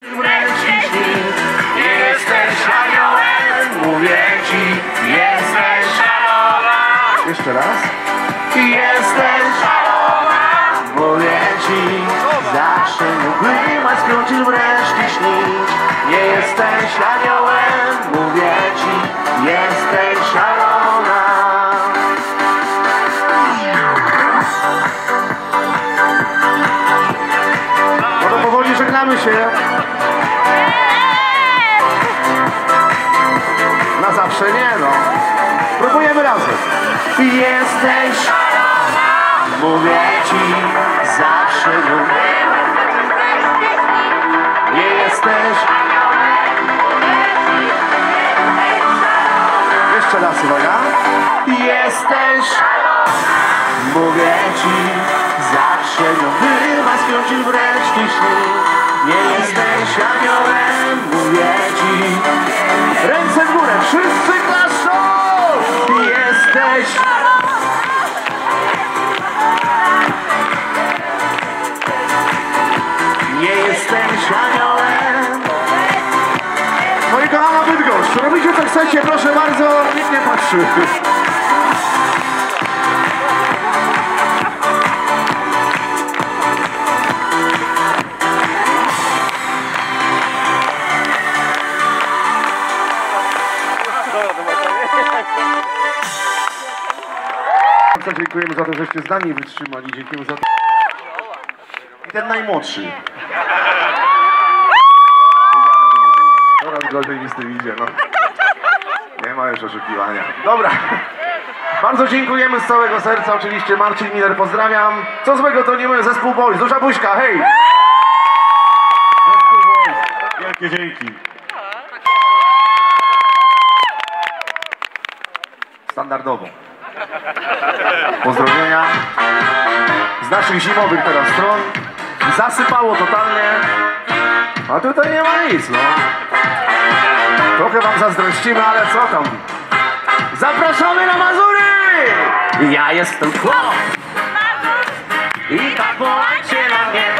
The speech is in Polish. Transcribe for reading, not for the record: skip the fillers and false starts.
Nie jesteś aniołem, mówię ci, jesteś szalona. Jeszcze raz. Jesteś szalona, mówię ci, zawsze mógłbym skończyć wreszcie śnić. Nie jesteś aniołem, mówię ci, jesteś szalona. No to powoli żegnamy się. Na zawsze nie, no. Próbujemy razem. Jesteś szalona, mówię ci, zawsze nie jesteś. Jeszcze raz, uwaga. Jesteś, mówię ci, zawsze bywa skończyć wreszcie śnić. Nie jesteś aniołem, mówię ci. Ręce w górę, wszyscy klaszczą! Jesteś. Nie jesteś aniołem. Moja kochana Bydgoszcz, robicie co chcecie, proszę bardzo, nikt nie patrzy. Bardzo dziękujemy za to, żeście z nami wytrzymali. Dziękujemy za to. I ten najmłodszy. Coraz gorzej mi z tym idzie, no. Nie ma już oszukiwania. Dobra. Bardzo dziękujemy z całego serca. Oczywiście Marcin Miller, pozdrawiam. Co złego to nie my, zespół Boys. Duża buźka, hej! Zespół Boys. Wielkie dzięki. Standardowo. Pozdrowienia z naszych zimowych teraz stron. Zasypało totalnie. A tutaj nie ma nic, no. Trochę wam zazdrościmy, ale co tam? Zapraszamy na Mazury! Ja jestem chłop i tak wołajcie na mnie.